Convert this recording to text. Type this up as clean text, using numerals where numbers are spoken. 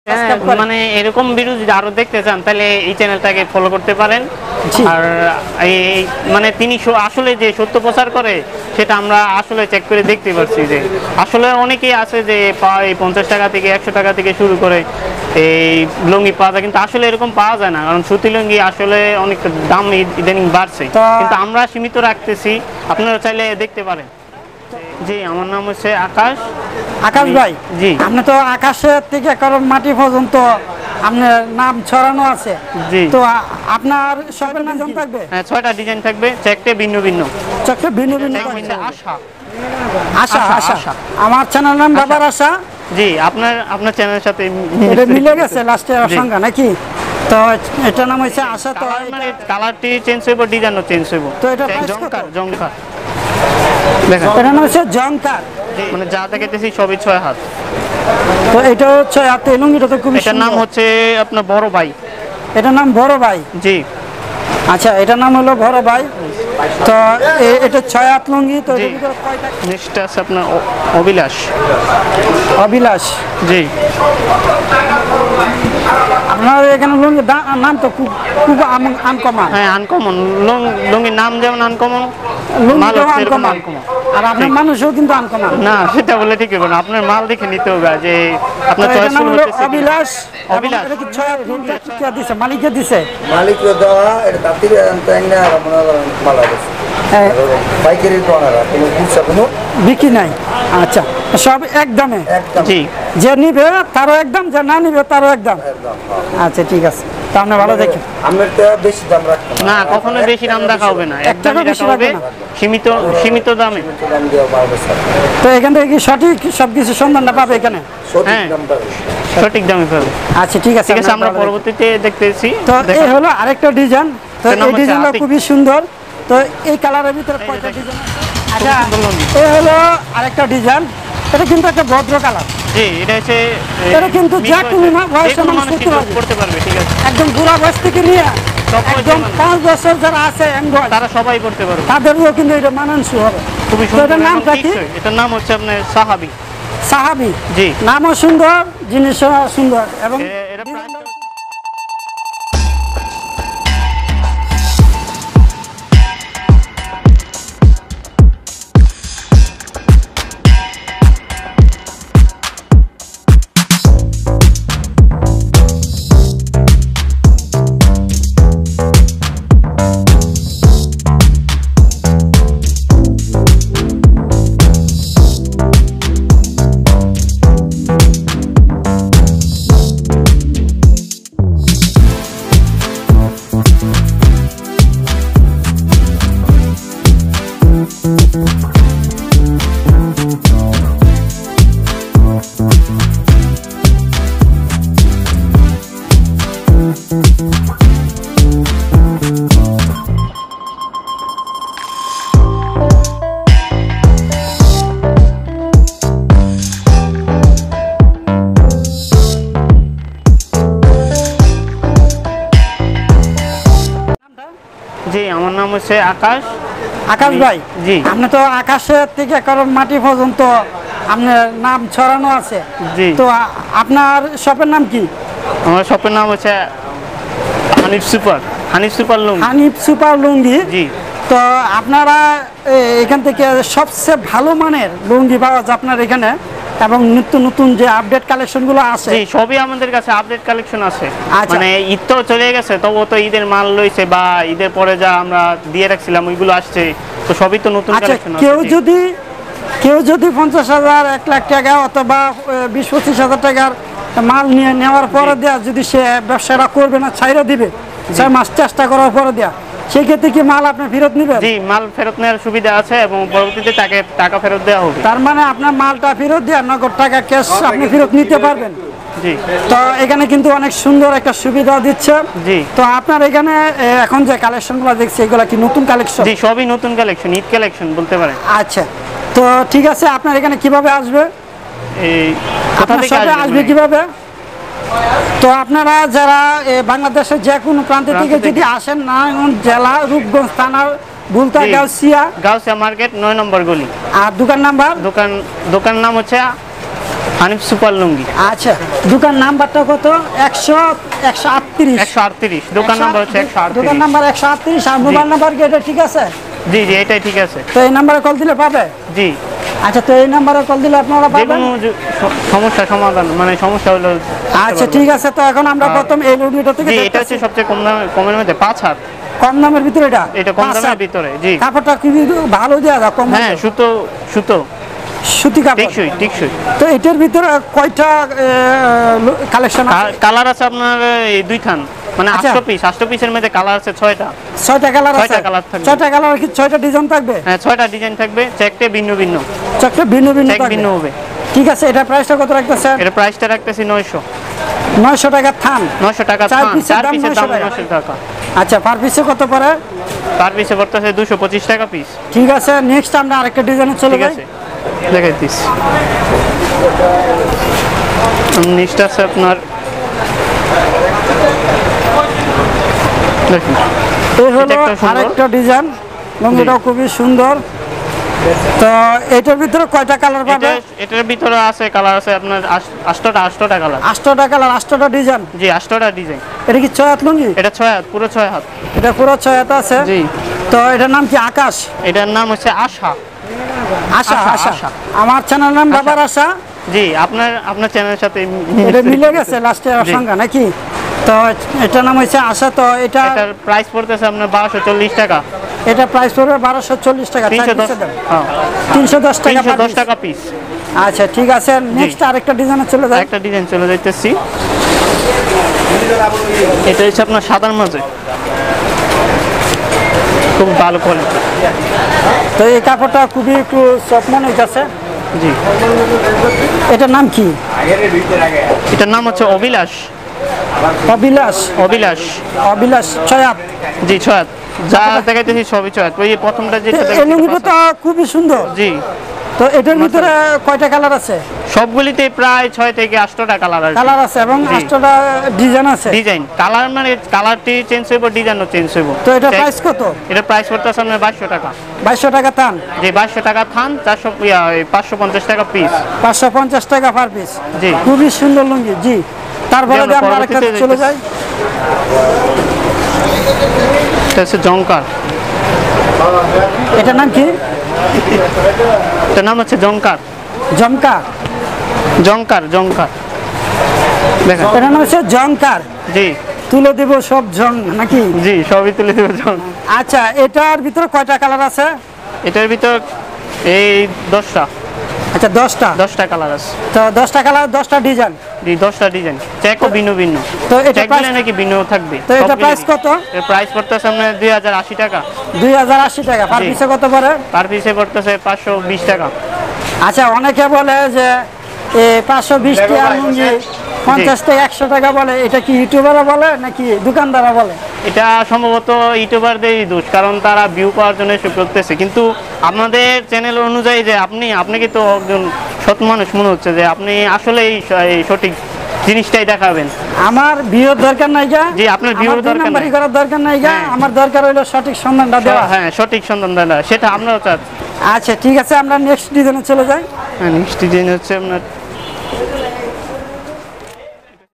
মানে এরকম ভিডিও যদি আরো দেখতে চান তাহলে এই চ্যানেলটাকে ফলো করতে পারেন। আর এই মানে তিনি আসলে যে সত্য প্রচার করে সেটা আমরা আসলে চেক করে দেখতে পাচ্ছি যে আসলে অনেকেই আছে যে 50 টাকা থেকে 100 টাকা থেকে শুরু করে এই লুঙ্গি পাওয়া যায়, কিন্তু আসলে এরকম পাওয়া যায় না, কারণ সুতি লুঙ্গি আসলে অনেক দাম ইদানিং বাড়ছে, কিন্তু আমরা সীমিত রাখতেছি, আপনারা চাইলে দেখতে পারেন। জি, আমার নাম হচ্ছে আকাশ। আকাশ ভাই, জি, আপনি তো আকাশের থেকে কারণ মাটি পর্যন্ত আপনার নাম ছড়ানো আছে। জি, তো আপনার শপের নাম থাকবে? হ্যাঁ, 6টা ডিজাইন থাকবে, চারটে ভিন্ন ভিন্ন। চারটে ভিন্ন ভিন্ন। আশা আশা আশা আমার চ্যানেল নাম বাবার আশা। জি, আপনার চ্যানেলের সাথে এটা মিলে গেছে লাস্টে সংখ্যা নাকি? তো এটা নাম হচ্ছে আশা। তো মানে কালারটি চেঞ্জ হইব, ডিজাইনও চেঞ্জ হইব। তো এটা জংকার দেখেন, এটা নাম হচ্ছে জংকার, মানে যা দেখাইতেছি সবই 6 হাত। তো এটা 6 হাত লুঙ্গিটা তো খুব সুন্দর। এটার নাম হচ্ছে আপনার বড় ভাই। এটার নাম বড় ভাই? জি। আচ্ছা, এটার নাম হলো বড় ভাই। তো এটা 6 হাত লুঙ্গি। তো এর ভিতরে কয়টা? নেক্সট আছে আপনার অবিলাস। অবিলাস, জি। আপনার এখানে লুঙ্গির নাম তো খুব খুব আনকমন। হ্যাঁ, আনকমন লুঙ্গির নাম যেমন আনকমন, মাল সেরকম আনকমন। আর আপনার মানুষও কিন্তু আনকমন না, সেটা বলে ঠিক হবে না, আপনার মাল দেখে নিতে হবে যে আপনার চয়েসফুল হচ্ছে। অবিলাস। অবিলাস এটা কি 6 হাত লুঙ্গি কে দিছে? মালিকে দিছে? মালিককে দেওয়া, এটা তাতিরে আনতে না, আর মনে করেন ভালো আছে। পাইকারি তো আনারা কোনো খুচরা কোনো বিক্রি নাই। আচ্ছা, সব একদমে? একদম। জি। যে নিবে তারও একদম, যে না নিবে তারও একদম। আচ্ছা, ঠিক আছে। তো আপনি ভালো দেখেন। আমরা তো বেশি দাম রাখবো না, কখনো বেশি দাম রাখা হবে না, একদমই রাখা হবে সীমিত দামে। দাম দেওয়া পারবে স্যার। তো এখান থেকে কি সঠিক সবকিছু সন্ধানটা পাবে এখানে? হ্যাঁ, দামটা সঠিক দামে পাবে। আচ্ছা, ঠিক আছে। ঠিক আছে, আমরা পরবর্তীতে দেখতেছি। তো এই হলো আরেকটা ডিজাইন। তো এই ডিজাইনটা খুবই সুন্দর। তো এই কালারের ভিতরে কয়টা ডিজাইন? আচ্ছা, এই হলো আরেকটা ডিজাইন। এটা কিন্তু একটা ভদ্র কালার। জি, এটা হচ্ছে এটা কিন্তু যে কোনো বয়সের মানুষ করতে পারবে। ঠিক আছে, একদম বুড়া বয়স থেকে নিয়ে একদম 5 বছর যারা আছে তারা সবাই করতে পারবে, তাদেরও কিন্তু এটা মানানসই হবে। খুবই তো সুন্দর। এটার নামটা কি? এটার নাম হচ্ছে আপনার সাহাবি। সাহাবি? জি। নামও সুন্দর, জিনিসও সুন্দর। এবং এটা জি, আমার নাম হচ্ছে আকাশ। আকাশ ভাই, জি, আপনি তো আকাশের থেকে কারণ মাটি পর্যন্ত আপনার নাম ছড়ানো আছে। জি। তো আপনার শপের নাম কি? আমার শপের নাম হচ্ছে হানিফ সুপার লুঙ্গি। হানিফ সুপার লুঙ্গি। জি। তো আপনারা এখান থেকে সবচেয়ে ভালো মানের লুঙ্গি পাওয়া যায় আপনার এখানে, এবং নিত্য নতুন যে আপডেট কালেকশনগুলো আছে। জি, সবই আমাদের কাছে আপডেট কালেকশন আছে। আচ্ছা। মানে ঈদ তো চলে গেছে, তবুও তো ঈদের মাল লইছে, বা ঈদের পরে যা আমরা দিয়ে রাখছিলাম ওইগুলো আসছে, তো সবই তো নতুন কালেকশন আছে। কেউ যদি 50,000, 1 লাখ টাকা অথবা 20-25 হাজার টাকার মাল নিয়ে নেওয়ার পরে দেয়া, যদি সে ব্যবসাটা করবে না, ছাইরা দিবে 6 মাস চেষ্টা করার পরে দেয়া, সেই ক্ষেত্রে কি মাল আপনি ফেরত নেবেন? জি, মাল ফেরত নেওয়ার সুবিধা আছে এবং পরবর্তীতে তাকে টাকা ফেরত দেওয়া হবে। তার মানে আপনার মালটা ফেরত দেয়া, নগদ টাকা ক্যাশ আপনি ফেরত নিতে পারবেন। জি। তো এখানে কিন্তু অনেক সুন্দর একটা সুবিধা দিচ্ছে। জি। তো আপনার এখানে এখন যে কালেকশনগুলো দেখছি, এগুলো কি নতুন কালেকশন? জি, সবই নতুন কালেকশন, ঈদ কালেকশন বলতে পারেন। আচ্ছা, তো ঠিক আছে। আপনার এখানে কিভাবে আসবে? এই কোথা থেকে আসবে কিভাবে? তো আপনারা যারা বাংলাদেশের যে কোনো প্রান্ত থেকে যদি আসেন, নারায়ণগঞ্জ জেলা রূপগঞ্জ থানার বুলতা গাউসিয়া মার্কেট 9 নম্বর গলি। আর দোকান নাম্বার? দোকান নাম হচ্ছে হানিফ সুপার লুঙ্গি। আচ্ছা, দোকান নাম্বারটা কত? 138 138, দোকান নাম্বার হচ্ছে 138। দোকান নাম্বার 138। আর মোবাইল নাম্বার কি এটা ঠিক আছে? জি জি, এটাই ঠিক আছে। তো এই নাম্বারে কল দিলে পাবে? জি। আচ্ছা, তো এই নাম্বারে কল দিলে আপনারা যে পাবেন? কোনো সমস্যা সমাধান, মানে সমস্যা হলো। আচ্ছা ঠিক আছে, তো এখন আমরা প্রথম এই লুঙ্গিটা থেকে জি, এটা দেখতেছি। হচ্ছে সবচেয়ে কমের মধ্যে 5 হাত। কম দামের ভিতরে এটা কম 5 দামের হাত। ভিতরে। জি। কাপড়টা কি ভালো দেওয়া যায়? কম হ্যাঁ, সুতো সুতো সুতি কাপড়। টেকসই টেকসই। তো এটার ভিতরে কয়টা কালেকশন আছে? কালার আছে আপনার এই 2 খান, মানে আচ্ছা। 8 পিসের মধ্যে কালার আছে 6টা। 6টা কালার আছে? 6টা কালার থাকবে। 6টা কালার কি 6টা ডিজাইন থাকবে? হ্যাঁ, 6টা ডিজাইন থাকবে, চেকটে ভিন্ন ভিন্ন। চারটা ভিন্ন ভিন্ন চেক থাকবে। ভিন্ন হবে। ঠিক আছে, এটা প্রাইসটা কত রাখতেছেন? এটা প্রাইসটা রাখতেছি 900। 900 টাকা থান। 900 টাকা চার থান, পিসের 4 দাম পিসের 900 দাম টাকা। 900 টাকা। আচ্ছা, পার পিসে কত পড়ে? তার পিছে পড়তেছে 225 টাকা পিস। ঠিক আছে, নেক্সট আমরা আরেকটা ডিজাইনে চলে ঠিক যাই। আছে, দেখাই দিচ্ছি। নেক্সট আছে আপনার, দেখুন এই হলো এটা একটা সুন্দর। আরেকটা ডিজাইন, লুঙ্গিটাও খুবই সুন্দর। তো এটার ভিতরে কয়টা কালার পাবে? এটার ভিতরে আছে কালার আছে আপনার 8টা কালার। 8টা কালার, 8টা ডিজাইন। জি, 8টা ডিজাইন। এটা কি 6 হাত লুঙ্গি? এটা 6 হাত, পুরো 6 হাত। এটা পুরো 6 হাত আছে। জি। তো এটার নাম কি? আকাশ? এটার নাম হচ্ছে আশা। আশা। আশা, আশা। আশা। আমার চ্যানেল নাম বাবার আশা। জি, আপনার চ্যানেলের সাথে এটা মিলে গেছে লাস্টের জি। সংখ্যা নাকি? তো এটার নাম হচ্ছে আশা। তো এটা এটার প্রাইস পড়তেছে আপনার 1240 টাকা। এটা প্রাইস পড়বে 1240 টাকা। 310। হ্যাঁ, 310 টাকা। 310 টাকা পিস। আচ্ছা ঠিক আছে, নেক্সট আরেকটা ডিজাইনে চলে যাই। একটা ডিজাইন চলে যাইতেছি। এটা হচ্ছে আপনার সাদার মাঝে, খুব ভালো কোয়ালিটি। তো এই কাপড়টা খুবই একটু সফট মনে হইতেছে। জি। এটার নাম কি? এটার নাম হচ্ছে অবিলাস। অবিলাস। অবিলাস। অবিলাস 6 হাত। জি, 6 হাত। যা দেখাইতেছি সবই 6 হাত। ওই যে প্রথমটা যেটা এই দেখাইতেছি লুঙ্গিটা 5 হাত। তো খুবই সুন্দর। জি। তো এটার ভিতরে কয়টা কালার আছে? সবগুলিতে প্রায় 6 থেকে 8টা কালার আছে। কালার আছে এবং জি। 8টা ডিজাইন আছে। ডিজাইন কালার মানে কালারটি চেঞ্জ হইব, ডিজাইনও চেঞ্জ হইব। তো এটা প্রাইস কত? এটা প্রাইস পড়তেছে আপনার 2200 টাকা। 2200 টাকা থান। জি, 2200 টাকা থান, 550 টাকা পিস। 550 টাকা পার পিস। জি। খুবই সুন্দর লুঙ্গি। জি। তারপরে জি, আমরা আমরা আরেকটা পরবর্তীতে চলে যাই। এটা হচ্ছে জংকার। এটার নাম কি? এটার নাম হচ্ছে জংকার। জমকা। জংকার জংকার দেখেন। এটার নাম হচ্ছে জংকার। জি তুলে দেব সব জং নাকি? জি, সবই তুলে দেবো জং। আচ্ছা, এটার ভিতরে কয়টা কালার আছে? এটার ভিতর এই 10টা। আচ্ছা, 10টা কালার আছে। তো 10টা কালার, 10টা ডিজাইন। জি, 10টা ডিজাইন, চেকও ভিন্ন ভিন্ন। তো এটা চেক প্রাইস দিলে নাকি ভিন্ন থাকবে। তো এটা প্রাইস কত? এর প্রাইস পড়তেছে আপনার 2080 টাকা। 2080 টাকা। পার জি। পিসে কত পড়ে? পার পিসে পড়তেছে 520 টাকা। আচ্ছা, অনেকে বলে যে 520 টাকা লুঙ্গি 50 থেকে 100 টাকা বলে। এটা কি ইউটিউবাররা বলে নাকি দোকানদাররা বলে? এটা সম্ভবত ইউটিউবারদেরই দোষ, কারণ তারা ভিউ পাওয়ার জন্য এসব করতেছে। কিন্তু আমাদের চ্যানেল অনুযায়ী যে আপনাকে তো একজন সৎ মানুষ মনে হচ্ছে যে আপনি আসলে এই সঠিক জিনিসটাই দেখাবেন। আমার ভিউর দরকার নাই গা। জি, আপনার ভিউর দরকার নাই। নাম্বারই করার দরকার নাই গা। হ্যাঁ। আমার দরকার হলো সঠিক সন্ধানটা দেওয়া। হ্যাঁ, সঠিক সন্ধান দেওয়া, সেটা আমরাও চাচ্ছি। আচ্ছা ঠিক আছে, আমরা নেক্সট ডিজাইনে চলে যাই। নেক্সট ডিজাইন হচ্ছে আপনার